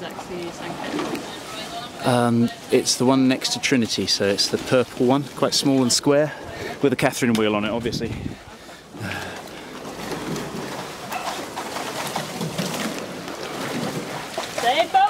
actually St Kenny? It's the one next to Trinity, so it's the purple one, quite small and square, with a Catherine wheel on it, obviously. Say bye!